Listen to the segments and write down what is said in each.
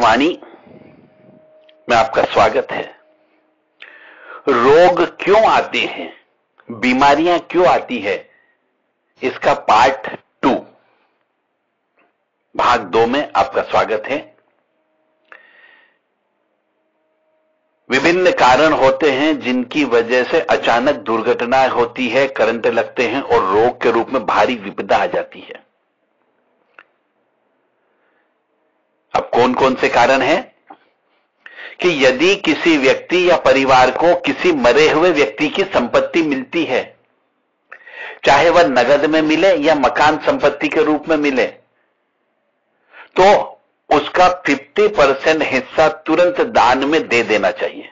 वाणी में आपका स्वागत है। रोग क्यों आते हैं, बीमारियां क्यों आती है, इसका पार्ट 2 भाग 2 में आपका स्वागत है। विभिन्न कारण होते हैं जिनकी वजह से अचानक दुर्घटनाएं होती है, करंट लगते हैं और रोग के रूप में भारी विपदा आ जाती है। अब कौन कौन से कारण हैं कि यदि किसी व्यक्ति या परिवार को किसी मरे हुए व्यक्ति की संपत्ति मिलती है, चाहे वह नगद में मिले या मकान संपत्ति के रूप में मिले, तो उसका 50% हिस्सा तुरंत दान में दे देना चाहिए।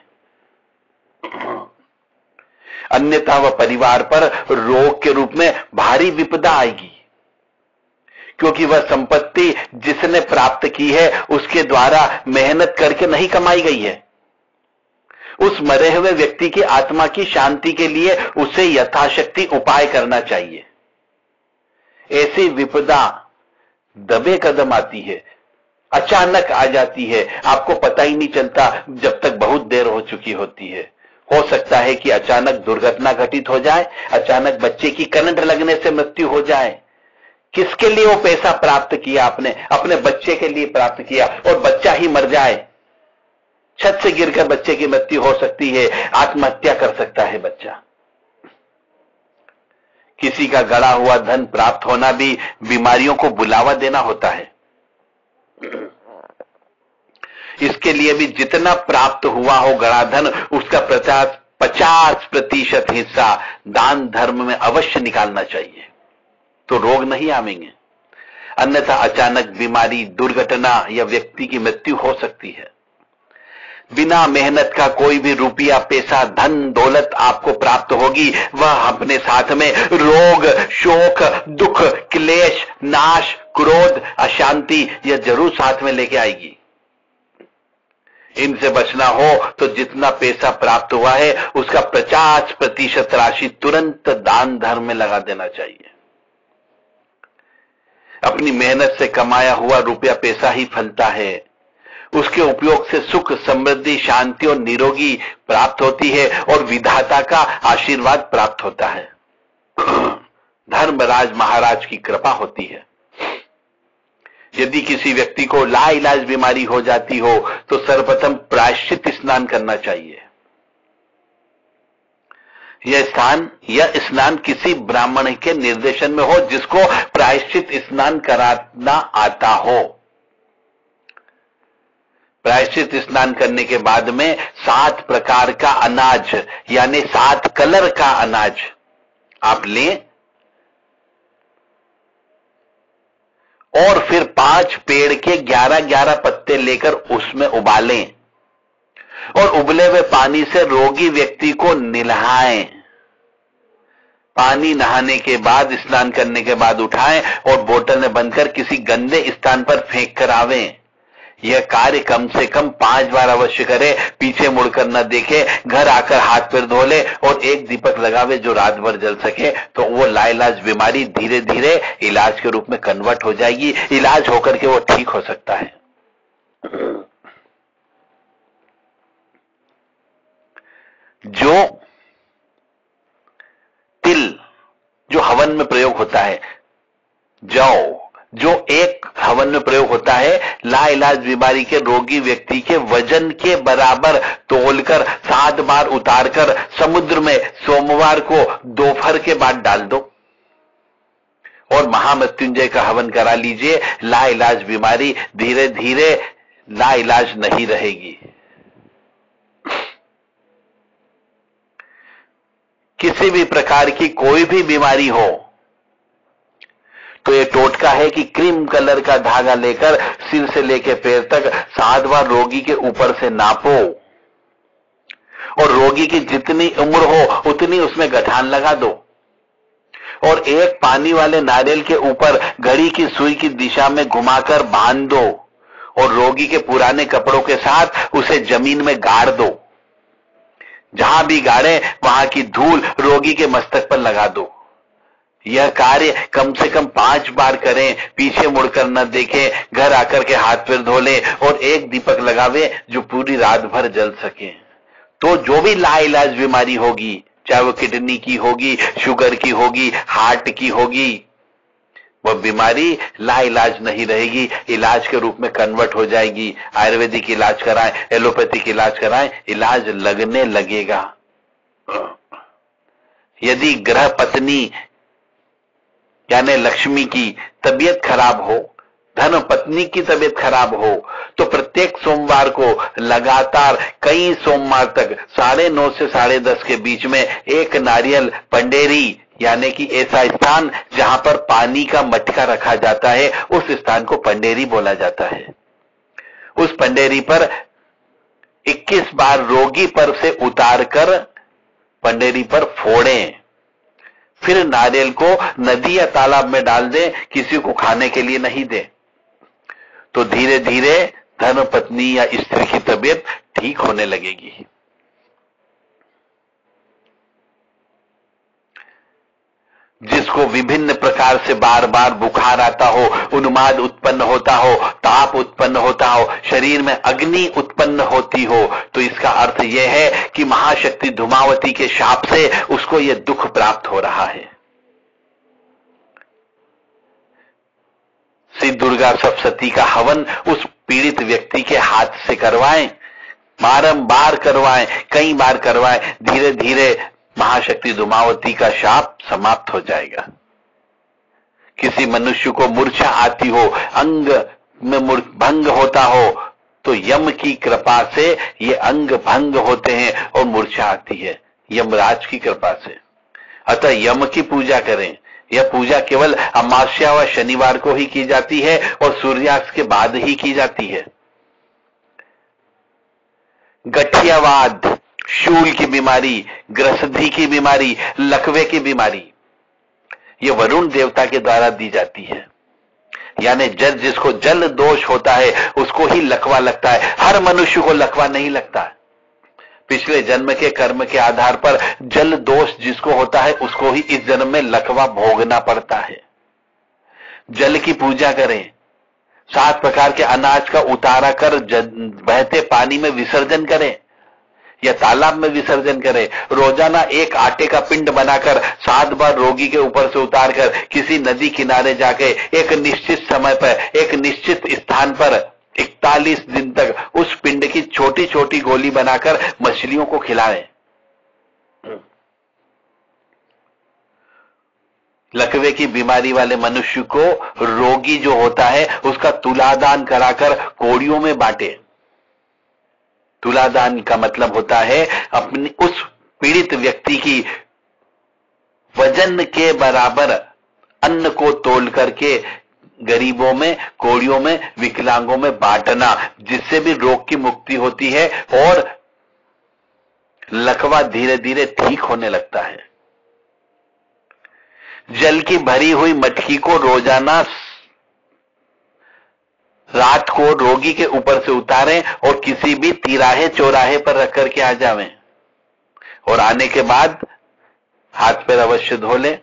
अन्यथा वह परिवार पर रोग के रूप में भारी विपदा आएगी, क्योंकि वह संपत्ति जिसने प्राप्त की है उसके द्वारा मेहनत करके नहीं कमाई गई है। उस मरे हुए व्यक्ति की आत्मा की शांति के लिए उसे यथाशक्ति उपाय करना चाहिए। ऐसी विपदा दबे कदम आती है, अचानक आ जाती है, आपको पता ही नहीं चलता जब तक बहुत देर हो चुकी होती है। हो सकता है कि अचानक दुर्घटना घटित हो जाए, अचानक बच्चे की करंट लगने से मृत्यु हो जाए। किसके लिए वो पैसा प्राप्त किया आपने? अपने बच्चे के लिए प्राप्त किया, और बच्चा ही मर जाए। छत से गिरकर बच्चे की मृत्यु हो सकती है, आत्महत्या कर सकता है बच्चा। किसी का गड़ा हुआ धन प्राप्त होना भी बीमारियों को बुलावा देना होता है। इसके लिए भी जितना प्राप्त हुआ हो गड़ा धन, उसका 50% हिस्सा दान धर्म में अवश्य निकालना चाहिए, तो रोग नहीं आवेंगे। अन्यथा अचानक बीमारी, दुर्घटना या व्यक्ति की मृत्यु हो सकती है। बिना मेहनत का कोई भी रुपया, पैसा, धन दौलत आपको प्राप्त होगी, वह अपने साथ में रोग, शोक, दुख, क्लेश, नाश, क्रोध, अशांति यह जरूर साथ में लेके आएगी। इनसे बचना हो तो जितना पैसा प्राप्त हुआ है उसका 50% राशि तुरंत दान धर्म में लगा देना चाहिए। अपनी मेहनत से कमाया हुआ रुपया पैसा ही फलता है। उसके उपयोग से सुख, समृद्धि, शांति और निरोगी प्राप्त होती है और विधाता का आशीर्वाद प्राप्त होता है। धर्मराज महाराज की कृपा होती है। यदि किसी व्यक्ति को लाइलाज बीमारी हो जाती हो तो सर्वप्रथम प्रायश्चित स्नान करना चाहिए। यह स्नान किसी ब्राह्मण के निर्देशन में हो जिसको प्रायश्चित स्नान कराना आता हो। प्रायश्चित स्नान करने के बाद में 7 प्रकार का अनाज, यानी 7 कलर का अनाज आप लें और फिर 5 पेड़ के 11-11 पत्ते लेकर उसमें उबालें और उबले हुए पानी से रोगी व्यक्ति को नहलाएं। पानी नहाने के बाद, स्नान करने के बाद उठाएं और बोतल में बंद कर किसी गंदे स्थान पर फेंक कर आवें। यह कार्य कम से कम 5 बार अवश्य करे, पीछे मुड़कर न देखे, घर आकर हाथ पैर धो ले और एक दीपक लगावे जो रात भर जल सके, तो वो लाइलाज बीमारी धीरे धीरे इलाज के रूप में कन्वर्ट हो जाएगी। इलाज होकर के वो ठीक हो सकता है। जो तिल जो हवन में प्रयोग होता है, जौ जो एक हवन में प्रयोग होता है, लाइलाज बीमारी के रोगी व्यक्ति के वजन के बराबर तोलकर 7 बार उतारकर समुद्र में सोमवार को दोपहर के बाद डाल दो और महामृत्युंजय का हवन करा लीजिए। लाइलाज बीमारी धीरे धीरे लाइलाज नहीं रहेगी। किसी भी प्रकार की कोई भी बीमारी हो तो ये टोटका है कि क्रीम कलर का धागा लेकर सिर से लेकर पैर तक 7 बार रोगी के ऊपर से नापो और रोगी की जितनी उम्र हो उतनी उसमें गठान लगा दो और एक पानी वाले नारियल के ऊपर घड़ी की सुई की दिशा में घुमाकर बांध दो और रोगी के पुराने कपड़ों के साथ उसे जमीन में गाड़ दो। जहां भी गाड़े वहां की धूल रोगी के मस्तक पर लगा दो। यह कार्य कम से कम 5 बार करें, पीछे मुड़कर न देखें, घर आकर के हाथ पैर धो लें और एक दीपक लगावे जो पूरी रात भर जल सके। तो जो भी लाइलाज बीमारी होगी, चाहे वो किडनी की होगी, शुगर की होगी, हार्ट की होगी, वह बीमारी लाइलाज नहीं रहेगी, इलाज के रूप में कन्वर्ट हो जाएगी। आयुर्वेदिक इलाज कराएं, एलोपैथिक इलाज कराएं, इलाज लगने लगेगा। यदि ग्रह पत्नी यानी लक्ष्मी की तबीयत खराब हो, धन पत्नी की तबीयत खराब हो, तो प्रत्येक सोमवार को लगातार कई सोमवार तक 9:30 से 10:30 के बीच में एक नारियल पंडेरी यानी कि ऐसा स्थान जहां पर पानी का मटका रखा जाता है, उस स्थान को पंडेरी बोला जाता है। उस पंडेरी पर 21 बार रोगी पर से उतारकर पंडेरी पर फोड़ें, फिर नारियल को नदी या तालाब में डाल दें, किसी को खाने के लिए नहीं दें। तो धीरे धीरे धर्म पत्नी या स्त्री की तबीयत ठीक होने लगेगी। जिसको विभिन्न प्रकार से बार बार बुखार आता हो, उन्माद उत्पन्न होता हो, ताप उत्पन्न होता हो, शरीर में अग्नि उत्पन्न होती हो, तो इसका अर्थ यह है कि महाशक्ति धूमावती के शाप से उसको यह दुख प्राप्त हो रहा है। श्री दुर्गा सप्तशती का हवन उस पीड़ित व्यक्ति के हाथ से करवाएं, बारंबार करवाएं, कई बार करवाएं, धीरे धीरे महाशक्ति धूमावती का शाप समाप्त हो जाएगा। किसी मनुष्य को मूर्छा आती हो, अंग में भंग होता हो, तो यम की कृपा से ये अंग भंग होते हैं और मूर्छा आती है, यमराज की कृपा से। अतः यम की पूजा करें। यह पूजा केवल अमावस्या व शनिवार को ही की जाती है और सूर्यास्त के बाद ही की जाती है। गठियावाद, शूल की बीमारी, ग्रसधि की बीमारी, लकवे की बीमारी, ये वरुण देवता के द्वारा दी जाती है। यानी जिसको जल दोष होता है उसको ही लकवा लगता है, हर मनुष्य को लकवा नहीं लगता है। पिछले जन्म के कर्म के आधार पर जल दोष जिसको होता है उसको ही इस जन्म में लकवा भोगना पड़ता है। जल की पूजा करें, 7 प्रकार के अनाज का उतारा कर बहते पानी में विसर्जन करें या तालाब में विसर्जन करें। रोजाना एक आटे का पिंड बनाकर 7 बार रोगी के ऊपर से उतारकर किसी नदी किनारे जाके एक निश्चित समय पर, एक निश्चित स्थान पर 41 दिन तक उस पिंड की छोटी छोटी गोली बनाकर मछलियों को खिलाएं। लकवे की बीमारी वाले मनुष्य को रोगी जो होता है उसका तुलादान कराकर कोड़ियों में बांटे। तुलादान का मतलब होता है अपनी उस पीड़ित व्यक्ति की वजन के बराबर अन्न को तोल करके गरीबों में, कोड़ियों में, विकलांगों में बांटना, जिससे भी रोग की मुक्ति होती है और लकवा धीरे धीरे ठीक होने लगता है। जल की भरी हुई मटकी को रोजाना रात को रोगी के ऊपर से उतारें और किसी भी तिराहे चौराहे पर रख करके आ जावें और आने के बाद हाथ पैर अवश्य धो लें।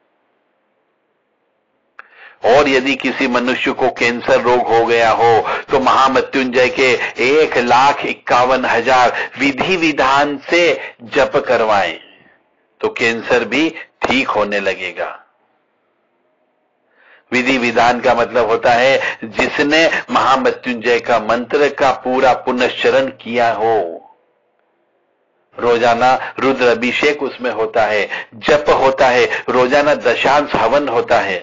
और यदि किसी मनुष्य को कैंसर रोग हो गया हो तो महामृत्युंजय के 1,51,000 विधि विधान से जप करवाएं तो कैंसर भी ठीक होने लगेगा। विधि विधान का मतलब होता है जिसने महामृत्युंजय का मंत्र का पूरा पुनश्चरण किया हो। रोजाना रुद्र अभिषेक उसमें होता है, जप होता है, रोजाना दशांश हवन होता है।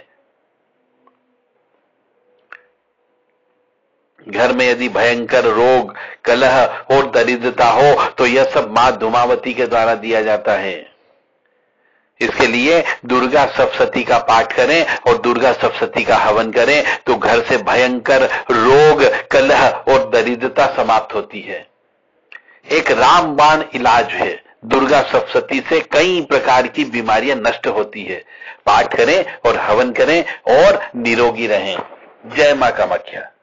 घर में यदि भयंकर रोग, कलह और दरिद्रता हो तो यह सब मां धूमावती के द्वारा दिया जाता है। इसके लिए दुर्गा सप्तशती का पाठ करें और दुर्गा सप्तशती का हवन करें तो घर से भयंकर रोग, कलह और दरिद्रता समाप्त होती है। एक रामबाण इलाज है। दुर्गा सप्तशती से कई प्रकार की बीमारियां नष्ट होती है। पाठ करें और हवन करें और निरोगी रहें। जय मां कामाख्या।